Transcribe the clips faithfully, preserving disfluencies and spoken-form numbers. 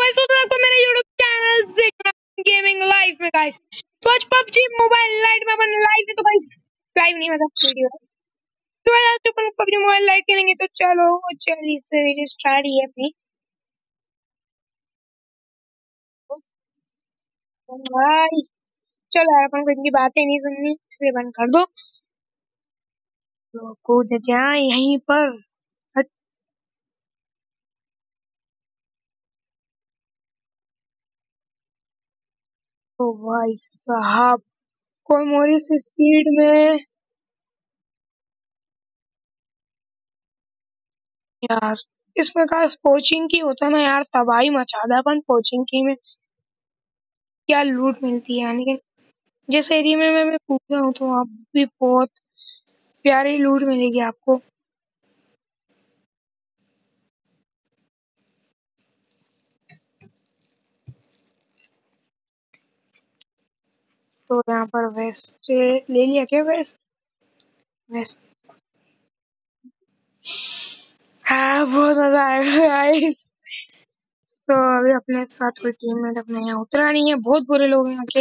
Guys, आपको मेरे YouTube channel Zikran gaming live में गाइस। तो आज पबजी मोबाइल लाइट में अपन लाइव है, तो गाइस लाइव नहीं मतलब वीडियो है। तो आज अपन पबजी मोबाइल लाइट खेलेंगे। तो चलो चलिए से वीडियो स्टार्ट ही है अपनी। भाई चलो यार, अपन को इनकी बातें नहीं सुननी, इसलिए बंद कर दो। तो कूद जाए यहीं पर। तो भाई साहब कोई मोरी से स्पीड में यार, इसमें का पोचिंग की होता ना यार, तबाही मचा दे अपन पोचिंग की में। क्या लूट मिलती है यानी कि जिस एरिया में मैं, मैं कूदा हूँ तो वहाँ भी बहुत प्यारी लूट मिलेगी आपको। तो यहाँ पर वेस्ट ले लिया क्या? वेस्ट वेस्ट हाँ, बहुत मजा आएगा गाइस। तो अभी अपने साथ कोई टीममेट अपने यहाँ उतरा नहीं है, बहुत बुरे लोग हैं यहाँ के।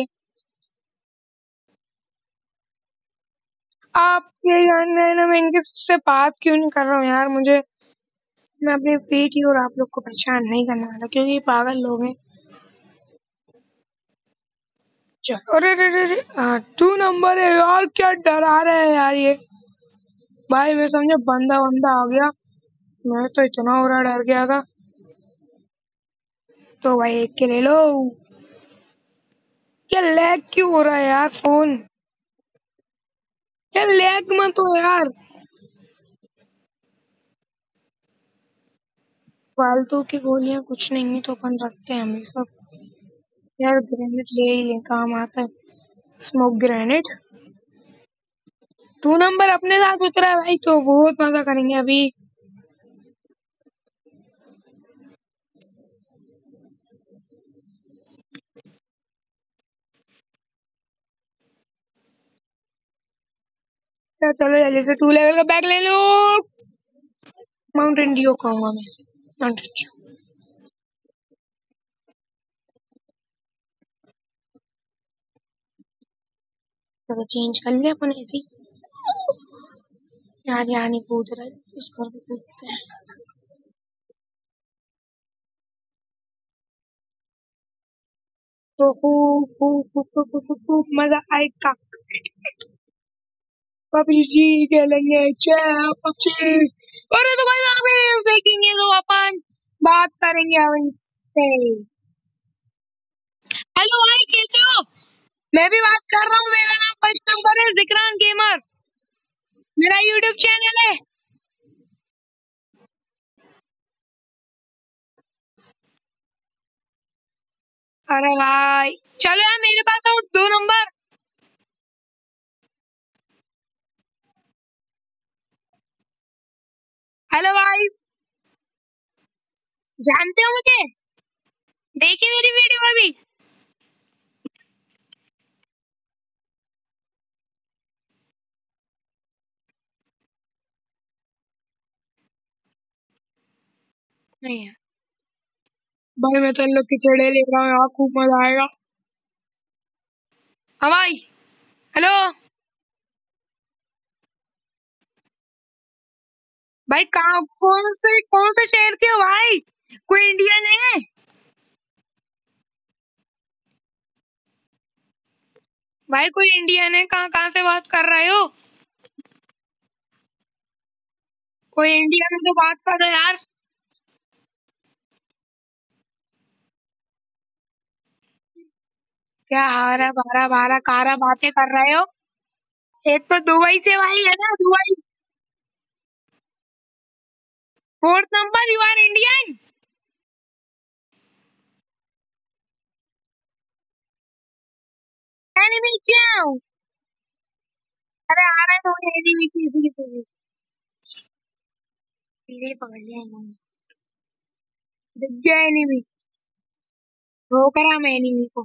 आप ये जानना है ना, मैं इनके से बात क्यों नहीं कर रहा हूँ यार। मुझे मैं अपनी फ्री थी और आप लोग को परेशान नहीं करने वाला, क्योंकि ये पागल लोग हैं। चलो अरे अरे अरे हाँ, टू नंबर है यार, क्या डरा रहे हैं यार ये। भाई मैं समझा बंदा बंदा आ गया, मैं तो इतना बुरा डर गया था। तो भाई एक के ले लो। क्या लैग क्यों हो रहा है यार फोन? क्या लैग मत हो यार। फालतू की गोलियां कुछ नहीं है, तो अपन रखते हैं हमेशा। यार ग्रेनेड ले ही ले, काम आता है। Smoke grenade. टू नंबर अपने साथ उतरा है भाई, तो बहुत मजा करेंगे अभी। क्या चलो जल्दी से टू लेवल का बैग ले लो। माउंटेन ड्यू कहूंगा मैं इसे, माउंटेन ड्यू। तो चेंज कर लिया अपन ऐसे ही। यार यहाँ नहीं कूद रहा है, उस घर पे कूदते हैं। तो खूब खूब खूब खूब खूब खूब खूब मजा आएगा। पबजी खेलेंगे, जय पबजी। अरे तो भाई आगे देखेंगे तो अपन बात करेंगे अब इनसे। हेलो भाई, कैसे हो? मैं भी बात कर रहा हूँ, मेरा नाम फर्स्ट नंबर है ज़िक्रान गेमर, मेरा यूट्यूब चैनल है। अरे भाई चलो यार, मेरे पास आओ, दो नंबर। हेलो भाई, जानते हो मुझे? देखी मेरी वीडियो अभी? नहीं है भाई, मैं तो इन लोग की चढ़े ले रहा हूँ यार, खूब मजा आएगा। हाँ भाई, हेलो भाई, कहाँ कौन से कौन से शहर के हो भाई? कोई इंडियन है? भाई कोई इंडियन है? कहाँ कहाँ से बात कर रहे हो? कोई इंडियन है तो बात करो यार। क्या हारा बारह बारह कारा बातें कर रहे हो? एक तो दुबई से भाई है ना, Dubai. Fourth number, you are Indian? Enemy जाओ। अरे आ रहे तो एनिमी किसी की तो पीछे ही पकड़ लिया इन्होंने। दिख गया एनिमी, रोक रहा मैं एनिमी को।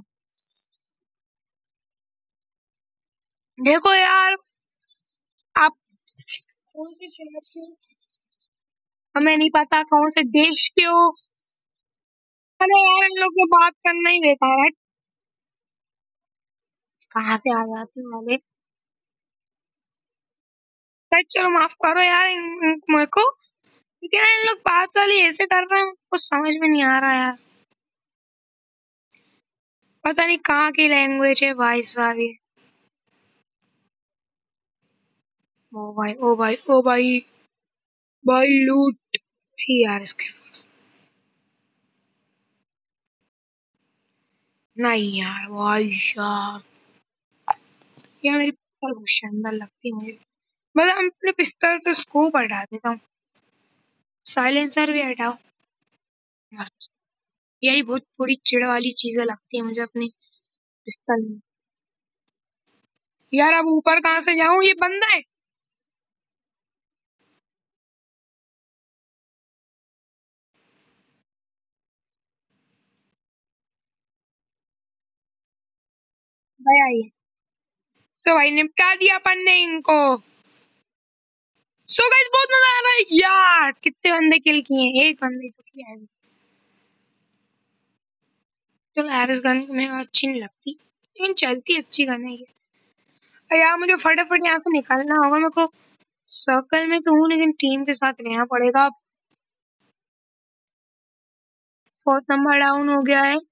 देखो यार, आप कौन से शहर से हो? हमें नहीं पता कौन से देश के हो। अरे यार इन लोग से बात करना ही बेकार है। कहाँ से आ जाते हैं वाले। सच चलो माफ करो यार इन, इन मेरे को, लेकिन इन लोग बात वाली ऐसे कर रहे हैं कुछ समझ में नहीं आ रहा यार। पता नहीं कहाँ की लैंग्वेज है भाई साहब ये। ओ भाई ओ भाई ओ भाई भाई लूट थी यार इसके पास। नहीं यार भाई यार, क्या मेरी पिस्तौल बहुत शानदार लगती है मुझे। मतलब हम अपने पिस्तौल से स्कोप हटा देता हूँ, साइलेंसर भी हटाओ बस। यही बहुत थोड़ी चिढ़ वाली चीजें लगती है मुझे अपनी पिस्तौल में। यार अब ऊपर कहाँ से जाऊं, ये बंदा है। भाई आइए। तो भाई निपटा दिया अपन ने इनको। सो गाइस बहुत मजा आ रहा है यार। कितने बंदे किल किए हैं, एक बंदे तो किया है। चलो यार इस गन में अच्छी नहीं लगती, लेकिन चलती अच्छी गन है ये। अरे यार मुझे फटाफट यहाँ से निकलना होगा, मेरे को सर्कल में तो हूँ लेकिन टीम के साथ रहना पड़ेगा। फोर्थ नंबर डाउन हो गया है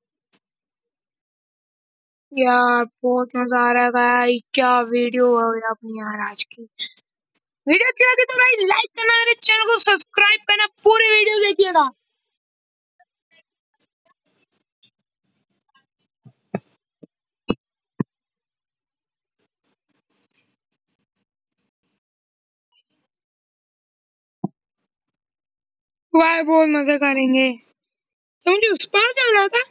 यार। बहुत मजा आ रहा है गाइस, क्या वीडियो हो गई अपनी यार आज की। वीडियो अच्छी लगी तो भाई लाइक करना, मेरे चैनल को सब्सक्राइब करना, पूरी वीडियो देखिएगा। भाई बहुत मजा करेंगे। तो मुझे उस पार जाना था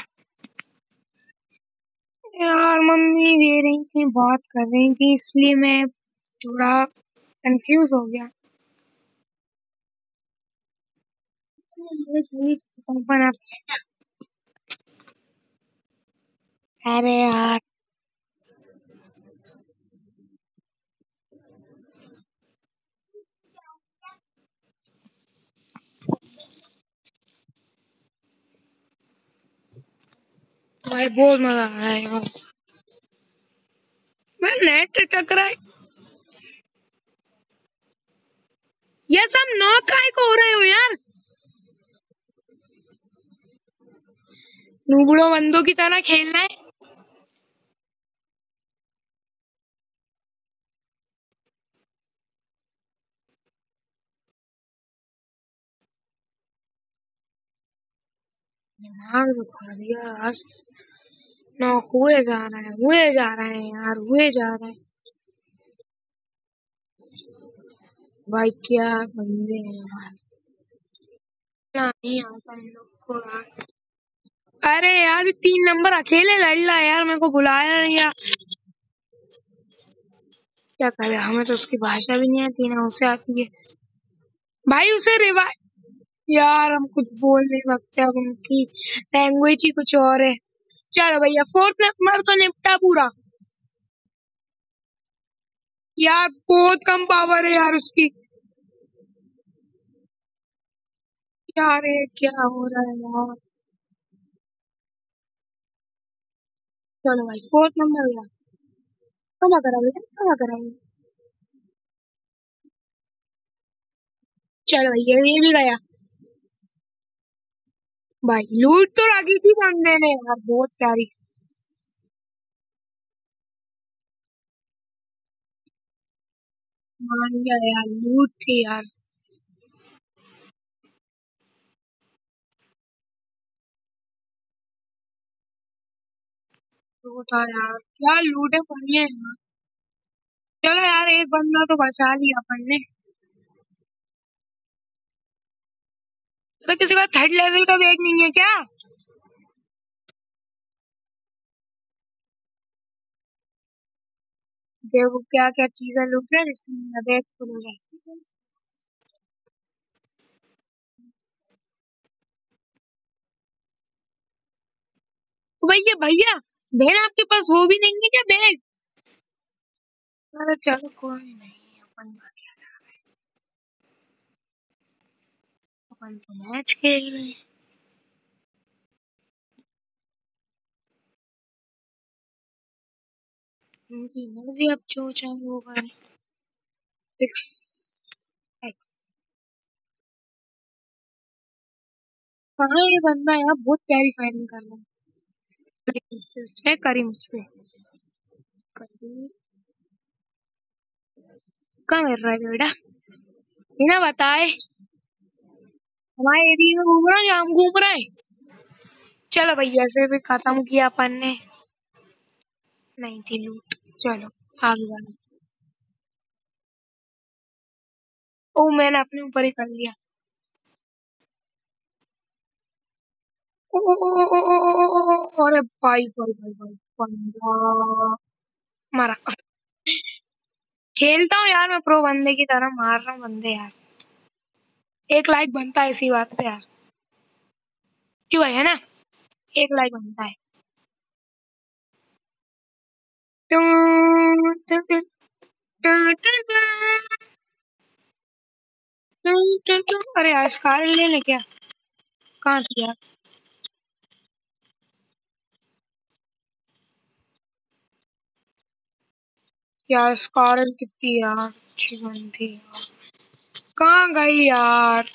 यार, मम्मी दे रही थी बात कर रही थी इसलिए मैं थोड़ा कंफ्यूज हो गया। अपन अब अरे यार भाई बहुत मजा आ रहा है यार। मैं नेट टकरा है। ये सब नौ काय को हो रहे हो यार, नूबड़ो बंदों की तरह खेलना है। दिमाग दुखा दिया बस। ना हुए जा रहा है, हुए जा रहा है यार, हुए जा रहा है। भाई क्या बंदे हैं यार, ना नहीं आता इन लोग को यार। अरे यार तीन नंबर अकेले लड़ रहा है यार, मेरे को बुलाया नहीं यार। क्या करे, हमें तो उसकी भाषा भी नहीं आती ना उसे आती है। भाई उसे रिवा यार हम कुछ बोल नहीं सकते, अब उनकी लैंग्वेज ही कुछ और है। चलो भैया फोर्थ नंबर तो निपटा पूरा। यार बहुत कम पावर है यार उसकी। यार ये क्या हो रहा है यार। चलो भाई फोर्थ नंबर गया। कमा करा बेटा, कमा करा ये। चलो भाई ये ये भी गया। भाई लूट तो लगी थी बंदे ने यार, बहुत प्यारी। मान गया यार, लूट थी यार। तो था यार, क्या लूटे पड़ी है यार। चलो यार एक बंदा तो बचा लिया अपन ने। तो किसी का थर्ड लेवल का बैग नहीं है क्या। देखो क्या क्या चीजें लूट रहे हैं जिससे मेरा बैग फुल हो जाए। तो भैया भैया बहन आपके पास वो भी नहीं है क्या बैग। अरे चलो कोई नहीं, अपन का क्या, अपन तो मैच खेल रहे हैं। उनकी मर्जी, अब जो चाहे वो करें। Six X. कहाँ ये बंदा यार, बहुत प्यारी फायरिंग कर रहा है। उसने करी मुझ पे। करी। कहाँ मिल रहा है बेटा, बिना बताए हमारे एरिया में घूम रहा है, हम घूम रहे हैं। चलो भैया से भी खत्म किया अपन ने। नहीं थी लूट। चलो आगे बढ़ो। ओ मैंने अपने ऊपर ही कर लिया। ओ ओ ओ ओ ओ ओ ओ ओ, ओ, अरे भाई भाई भाई भाई बंदा मारा। खेलता हूँ यार मैं प्रो बंदे की तरह, मार रहा हूँ बंदे यार। एक लाइक बनता है इसी बात पे यार। क्यों भाई, है ना? एक लाइक बनता है। Two, two, two, two, two, two, two, two, two. अरे यार स्कार ले ले क्या? कहाँ थी यार? यार स्कार कितनी यार अच्छी गन थी यार। कहाँ गई यार?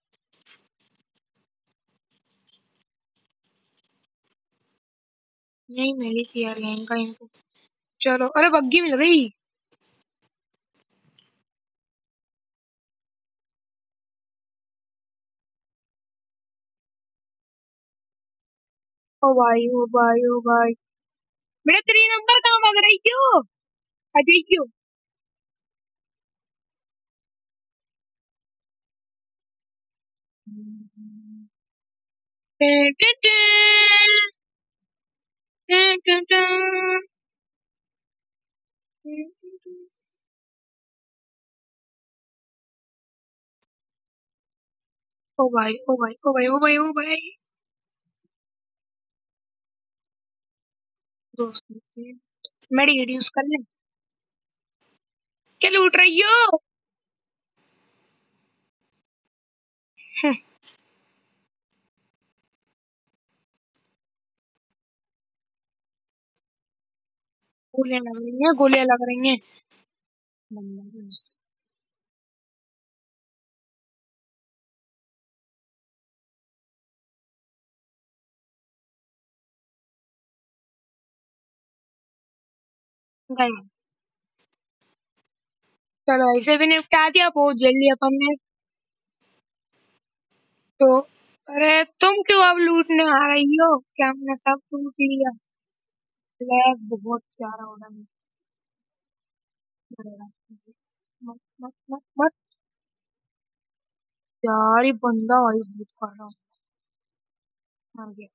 नहीं मिली थी यार यहीं कहीं पे। चलो, अरे बग्गी मिल गई। ओ भाई ओ भाई ओ भाई, मेरा थ्री नंबर कहाँ भाग रही क्यों? अजय क्यों? ओ भाई ओ भाई ओ भाई ओ भाई ओ भाई। दोस्त थे। मेडिकेट यूज कर ले। क्या लूट रही हो? हम्म, गोलियां लग रही हैं, गोलियां लग रही हैं। बंदा बस। गया। चलो ऐसे भी निपटा दिया बहुत जल्दी अपन ने। तो अरे तुम क्यों अब लूटने आ रही हो? क्या हमने सब लूट लिया? लैग बहुत प्यारा हो रहा है। मत मत मत मत। यार ये बंदा भाई बहुत कर रहा हूँ। मर गया।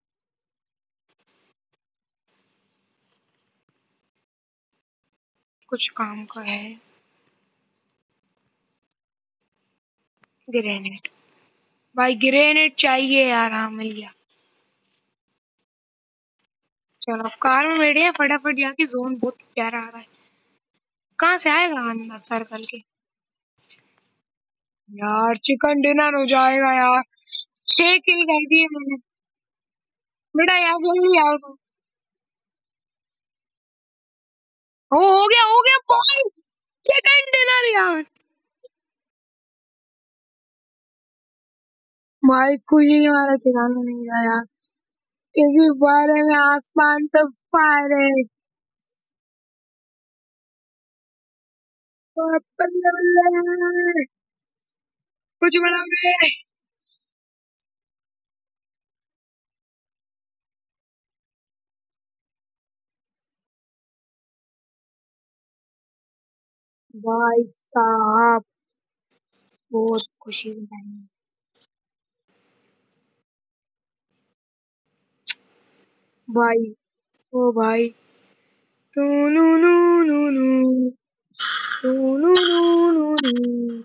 कुछ काम का है। ग्रेनेड। भाई ग्रेनेड चाहिए यार, हाँ मिल गया। चलो अब कार में बैठे हैं, फटाफट जाके जोन बहुत प्यारा आ रहा है। कहाँ से आएगा अंदर सर्कल के? यार चिकन डिनर हो जाएगा यार। छह किल कर दिए मैंने। बेटा यार जल्दी आओ तुम। हो हो गया हो गया भाई। चिकन डिनर यार। भाई कुछ ही हमारा ठिकाना नहीं रहा यार। इसी बारे में आसमान पे फायर है। और बल्ले बल्ले कुछ बनाओगे? भाई साहब बहुत खुशी की टाइम। भाई ओ भाई। तू नू नू नू नू तू नू नू नू नू।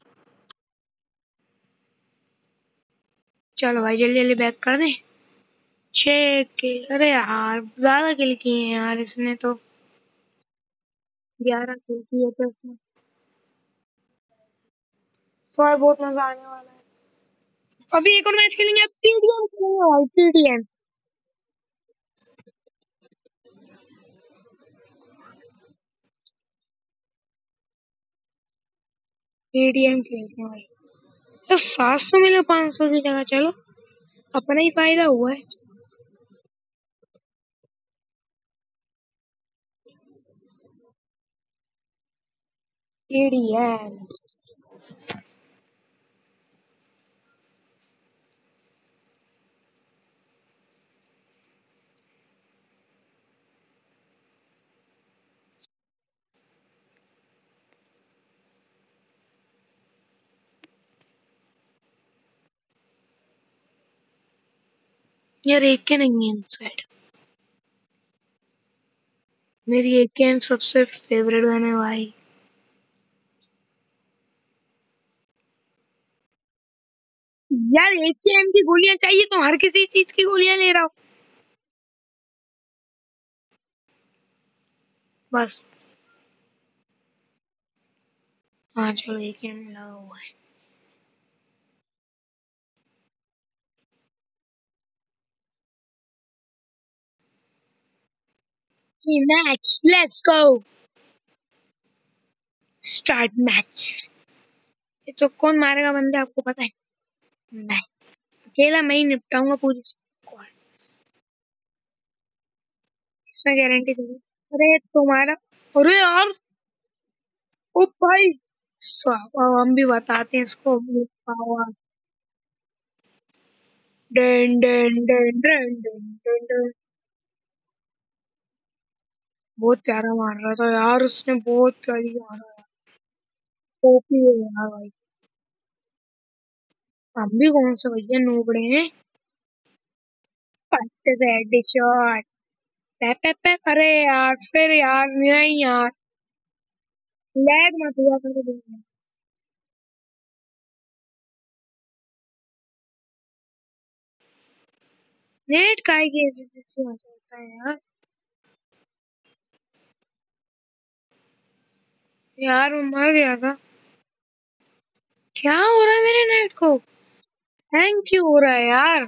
चलो भाई जल्दी जल्दी बैक कर दे। छह के, अरे यार ज्यादा किल किए हैं यार इसने तो। ग्यारह किल किए थे इसने। तो यार बहुत मजा आने वाला है। अभी एक और मैच खेलेंगे, अब टीडीएम खेलेंगे भाई, टीडीएम। एटीएम खेलते हैं भाई। तो सात सौ मिले पाँच सौ की जगह, चलो अपना ही फायदा हुआ है। एटीएम यार, एक के नहीं है इनसाइड। मेरी एक गेम सबसे फेवरेट गन है भाई। यार, एक के एम की गोलियां चाहिए तो हर किसी चीज की गोलियां ले रहा हूँ बस। हाँ चलो, एक एम लगा हुआ है। Match, let's go, start match. ये तो कौन मारेगा बंदे, आपको पता है? नहीं, अकेला मैं ही निपटाऊंगा पूरी स्क्वाड। इसमें गारंटी दूंगी। अरे तुम्हारा, अरे यार, ओ भाई साहब, अब हम भी बताते हैं इसको। पावर, डेन डेन डेन डेन डेन डेन डेन। बहुत प्यारा मार रहा था यार, उसने बहुत प्यारी मारा है। ओपी है यार भाई। हम भी कौन से भैया नोबड़े हैं। पट्टे से हेडशॉट। पे पे पे, अरे यार फिर यार, नहीं यार, लैग मत हुआ करो भैया। नेट काय की ऐसी तैसी हो जाता है यार। यार वो मर गया था। क्या हो रहा है मेरे नेट को? थैंक यू हो रहा है यार।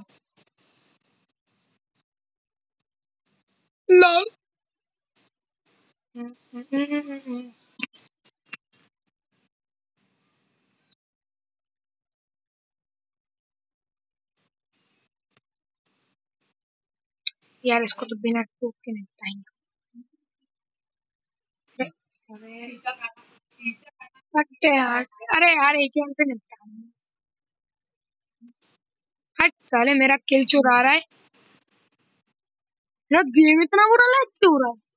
लॉल। यार इसको तो बिना स्कोप के निपटाएंगे। अरे हट यार। अरे यार, एक ही हमसे निपटाएंगे। हट साले, मेरा किल चुरा रहा है। यार गेम इतना बुरा लैग क्यों हो रहा है?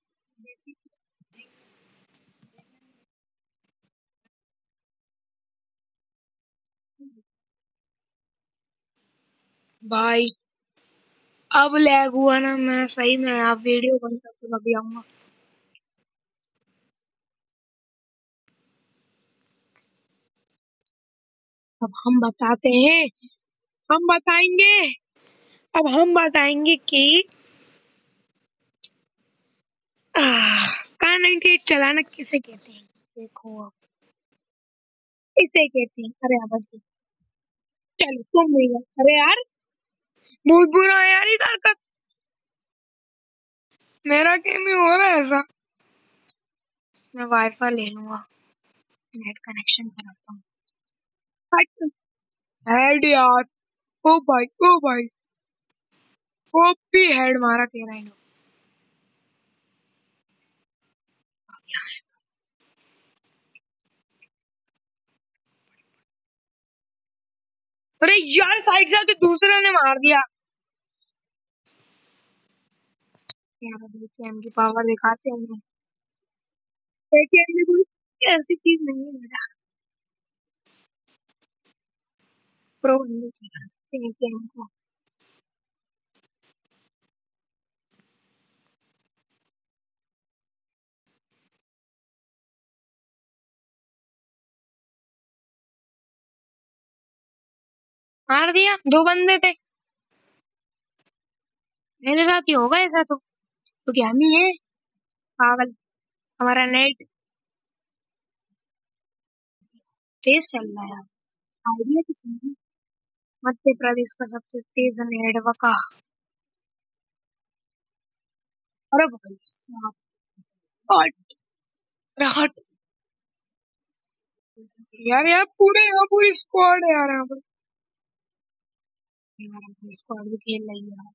भाई अब लैग हुआ ना, मैं सही में आप वीडियो बंद करके अभी आऊंगा। अब हम बताते हैं, हम बताएंगे। अब हम बताएंगे कि कार नाइनटी एट चलाना किसे कहते हैं। देखो अब, इसे कहते हैं, अरे आवाज की। चलो तुम भी गए। अरे यार, बहुत बुरा है यार इधर का। मेरा गेम ही हो रहा है ऐसा। मैं वाईफाई ले लूंगा, नेट कनेक्शन कराता हूँ। हट। हेड यार। ओ भाई, ओ भाई, ओपी हेड मारा तेरा ही। अरे यार, साइड से आके दूसरे ने मार दिया। यार अभी एकेएम की पावर दिखाते हैं। एकेएम में कोई ऐसी चीज नहीं है मेरा। प्रो बंदे चला सकते हैं एकेएम को। मार दिया, दो बंदे थे। मेरे साथ ही होगा ऐसा तो तो क्या हम ही है पागल। हमारा नेट तेज चल रहा है यार। आइडिया किसी ने, मध्य प्रदेश का सबसे तेज नेटवर्क का। अरे भाई साहब, हट, अरे हट। यार यार पूरे यहाँ पूरी स्क्वाड है यार यहाँ पर। हमारा पूरी स्क्वाड भी खेल रही है यार।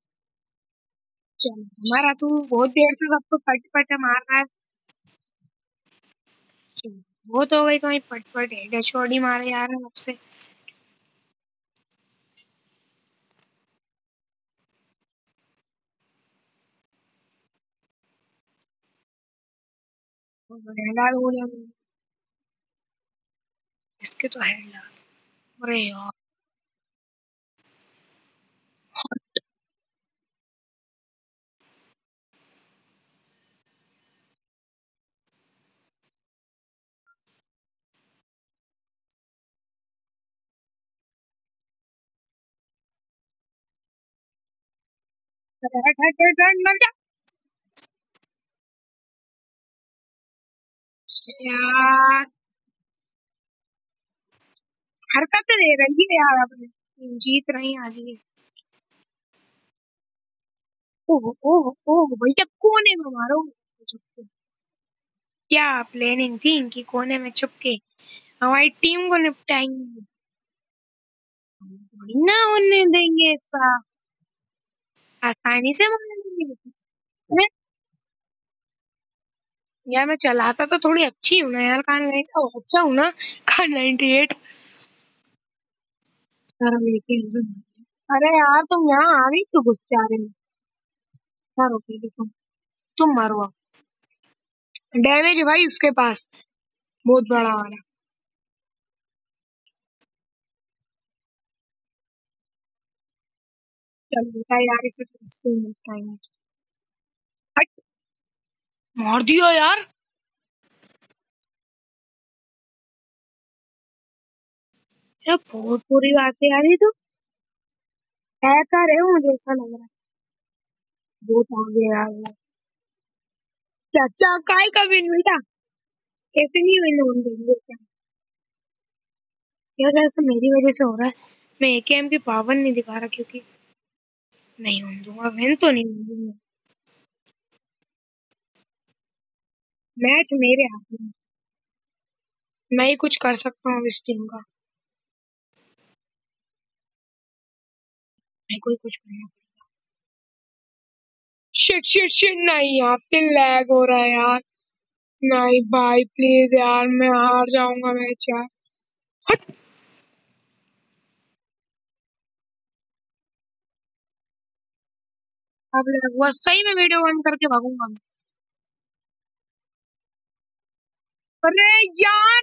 चल हमारा तू बहुत देर से सबको पट पट मार रहा है। चल वो तो हो गई तुम्हारी पट पट है छोड़ी मारे यार सबसे। हेडलाल हो गया इसके तो हेडलाल। अरे यार हट हट हट हट हट, मर जा। यार हरकत दे रही है यार अपने जीत रही आगे। ओह ओह ओह भैया कोने में मारो छुप के। क्या प्लानिंग थी इनकी कोने में छुप के हमारी टीम को निपटाएंगे। थोड़ी ना होने देंगे ऐसा आसानी से मार लेंगे। अरे यार मैं चलाता तो थोड़ी अच्छी हूँ ना यार कार नाइनटी अच्छा हूँ ना कार नाइनटी एट। अरे यार तुम यहाँ आ गई तो गुस्से आ रहे हो। मारो पीली तुम तुम मारो अब। डैमेज है भाई उसके पास बहुत बड़ा वाला। चल बेटा यार इसे तो इससे मिलता है। हट मार दिया यार। यार बहुत बुरी बात है यार ये तो हैकर है मुझे ऐसा लग रहा है। बहुत आगे यार वो। क्या क्या काय का विन बेटा कैसे नहीं विन होने देंगे क्या। यार ऐसा मेरी वजह से हो रहा है। मैं एकेएम की पावर नहीं दिखा रहा क्योंकि नहीं होने दूंगा विन तो नहीं होने दूंगा। मैच मेरे हाथ में है। मैं ही कुछ कर सकता हूँ इस टीम का। मैं कोई कुछ करना। शिट शिट शिट नहीं यार फिर लैग हो रहा है यार। नहीं भाई प्लीज यार मैं हार जाऊंगा मैच यार। हट। अब लैग हुआ सही में वीडियो ऑन करके भागूंगा मैं। अरे यार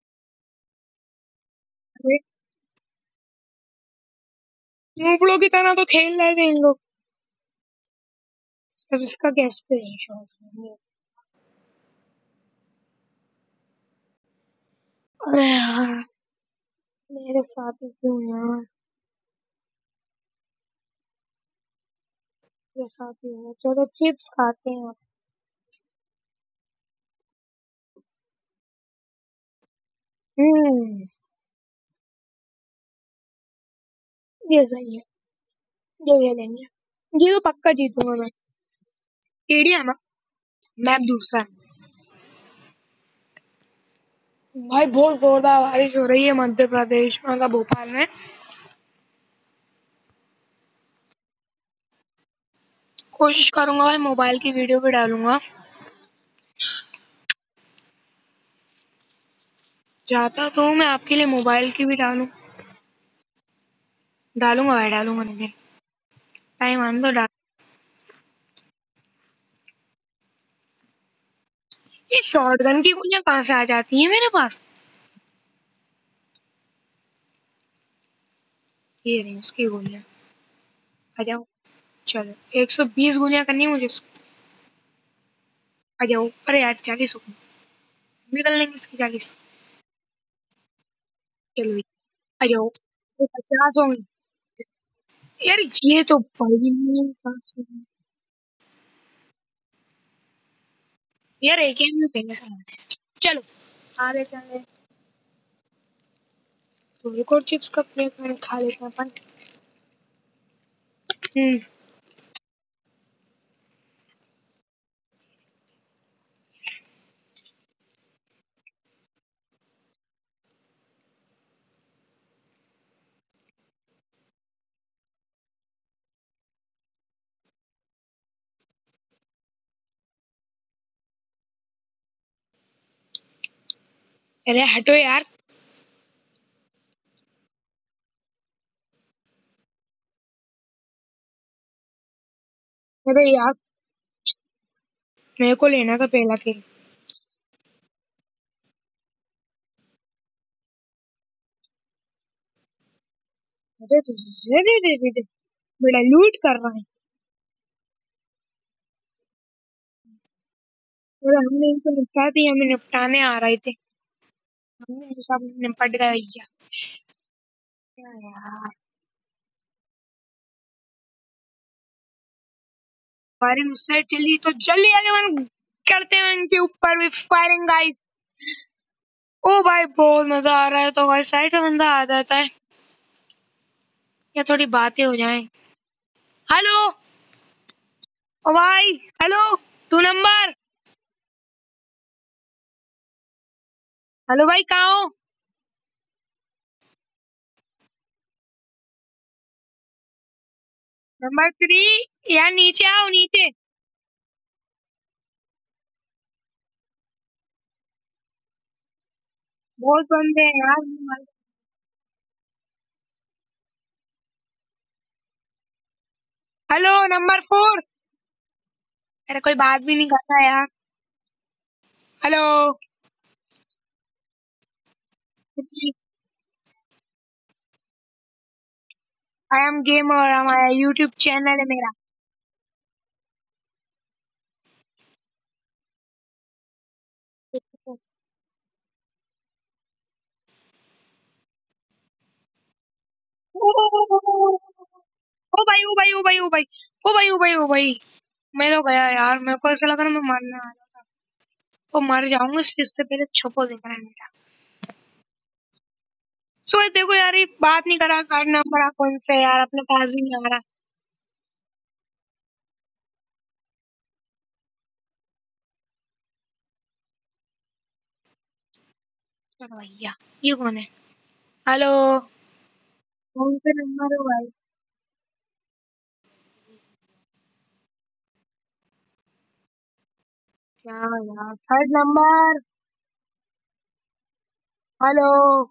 अरे नूबड़ों की तरह तो खेल रहे थे इन लोग। अब इसका कैश पे है शॉट। अरे यार मेरे साथ ही क्यों यार मेरे साथ ही है चलो चिप्स खाते हैं अब। हम्म ये सही है। ये ये लेंगे। ये तो पक्का जीतूंगा मैं। टीडिया ना मैप दूसरा है। भाई बहुत जोरदार बारिश हो रही है मध्य प्रदेश मतलब भोपाल में। कोशिश करूंगा भाई मोबाइल की वीडियो भी डालूंगा। चाहता तो हूँ मैं आपके लिए मोबाइल की भी डालूं। डालूंगा भाई डालूंगा लेकिन टाइम आने दो डाल। ये शॉटगन की गोलियां कहाँ से आ जाती हैं मेरे पास। ये रही उसकी गोलियां। आ जाओ चलो एक सौ बीस गोलियां करनी है मुझे। आ जाओ अरे यार चालीस हो गई। निकल लेंगे इसकी चालीस। चलो आ जाओ ये पचास हो गई। यार ये तो बड़ी सांस है। यार एक ही में पहले से चलो आगे चले। तो एक और चिप्स का प्लेट मैंने खा लेते हैं अपन। हम्म अरे हटो यार। अरे यार, मेरे को लेना था पहला किल। अरे अरे अरे अरे अरे, बड़ा लूट कर रहा है। अरे हमने इनको निपटा दिया, हमें निपटाने आ रहे थे। हमने सब निपट गए भैया। क्या यार, फायरिंग उस साइड चली तो जल्दी आगे मन करते हैं इनके ऊपर भी फायरिंग गाइस। ओ भाई बहुत मजा आ रहा है। तो भाई साइड का बंदा आ जाता है या थोड़ी बातें हो जाएं। हेलो। ओ भाई। हेलो। To number. हेलो भाई कहाँ हो? Number three. यार नीचे आओ नीचे। बहुत बंदे हैं यार। Hello number four. अरे कोई बात भी नहीं करता यार। हेलो। आई एम गेमर, हमारा यूट्यूब चैनल है मेरा। ओ ओ भाई ओ भाई ओ भाई ओ भाई ओ भाई ओ भाई ओ भाई। मैं तो गया यार, मेरे को ऐसा लगा ना मैं मरने वाला था। तो मर जाऊंगा इससे पहले छुपो दिख रहा है मेरा। सो देखो यार, ये बात नहीं करा करना पड़ा कौन से यार, अपने पास भी नहीं आ रहा। चलो भैया। ये कौन है? हेलो। कौन से नंबर है भाई? क्या यार, थर्ड नंबर। हेलो।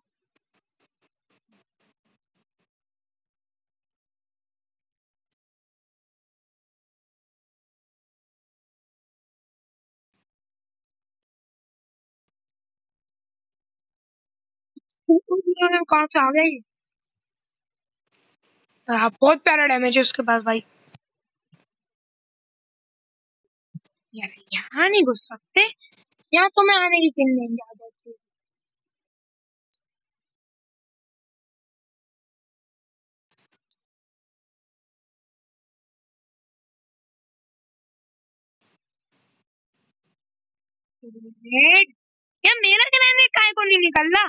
कहाँ से आ गई? हाँ, बहुत प्यारा डैमेज है उसके पास भाई। यार यहाँ नहीं घुस सकते। यहाँ तो मैं आने की किल नहीं आदत थी। रेड। यार मेरा ग्रेनेड काय को नहीं निकल रहा?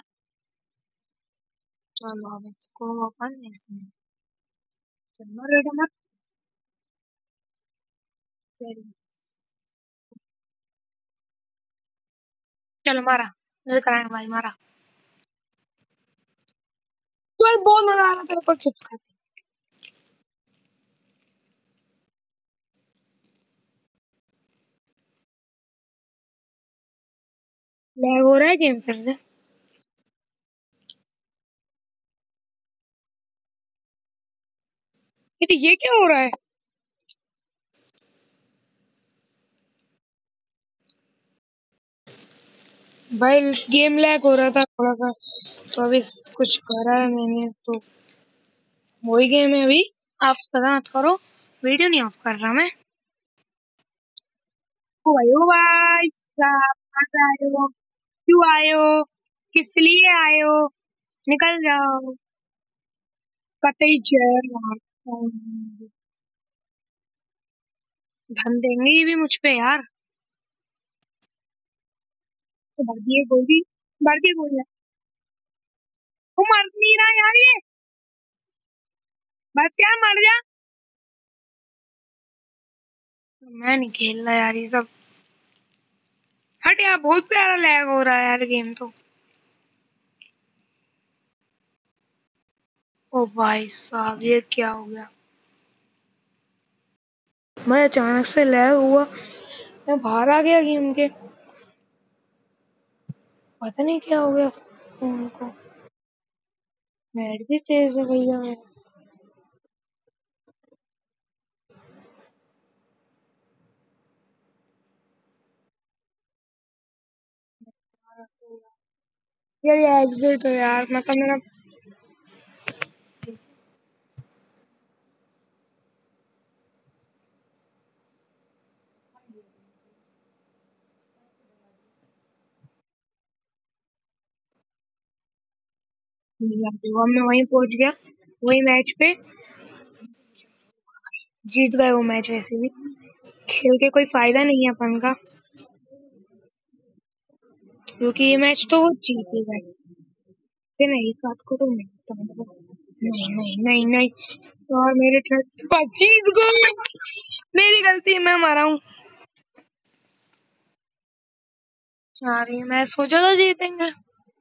चलो अब इसको अपन ऐसे। चलो रेड मत। चलो मारा। जल्दी कराना भाई, मारा। चल बहुत मजा आ रहा था ऊपर चिप्स खाते। लैग हो रहा है गेम फिर से। ये ये क्या हो रहा है? भाई गेम लैग हो रहा था थोड़ा सा। तो अभी कुछ करा है मैंने तो। वही गेम है अभी। आप सदा मत करो। वीडियो नहीं ऑफ कर रहा मैं। ओ भाई ओ भाई साहब, कहाँ से आए हो? क्यों आए हो? किस लिए आए हो? निकल जाओ। कतई जहर मारता हूँ। धन देंगे ये भी मुझ पे यार। तो भर दिए गोली। भर दिए गोली। वो मर नहीं रहा यार ये। बस यार मर जा। मैं नहीं खेल रहा यार ये सब। हट यार, बहुत प्यारा लैग हो रहा है यार गेम तो। ओ भाई साहब, ये क्या हो गया? मैं अचानक से लैग हुआ। मैं बाहर आ गया गेम के। पता नहीं क्या हो गया फोन को। नेट भी तेज है भैया मेरा। यार ये एग्जिट हो यार, मतलब मेरा देखो अब मैं वहीं पहुंच गया, वही मैच पे जीत गए वो मैच। वैसे भी खेल के कोई फायदा नहीं है अपन का, क्योंकि ये मैच तो वो जीत ही गए। फिर नहीं, इस बात को तो नहीं समझो। नहीं नहीं नहीं नहीं, और मेरे ट्रक बस जीत गए। मेरी गलती है, मैं मारा हूँ। यार ये मैच सोचा था जीतेंगे।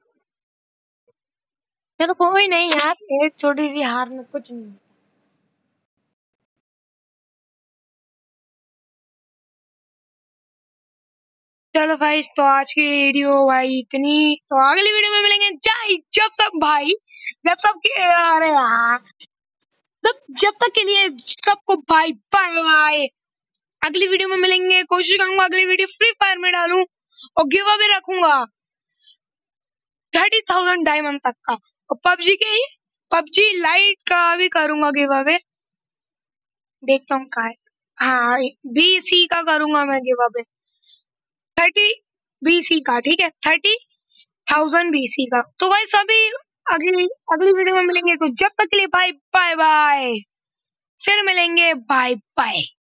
चलो कोई नहीं यार, एक छोटी सी हार में कुछ नहीं। चलो भाई, तो आज की वीडियो भाई इतनी। तो अगली वीडियो में मिलेंगे जय जब सब भाई, जब सब के, अरे यार, तब जब तक के लिए सबको भाई बाय बाय। अगली वीडियो में मिलेंगे, कोशिश करूंगा अगली वीडियो फ्री फायर में डालूं और गिव अवे रखूंगा थर्टी थाउजेंड डायमंड तक का, और पबजी के ही पबजी लाइट का भी करूंगा गिव अवे। देखता हूँ का है। हाँ, बीसी का करूंगा मैं गिव अवे, थर्टी बीसी का, ठीक है, थर्टी थाउजेंड बीसी का। तो भाई सभी अगली अगली वीडियो में मिलेंगे, तो जब तक के लिए भाई बाय बाय। फिर मिलेंगे, बाय बाय।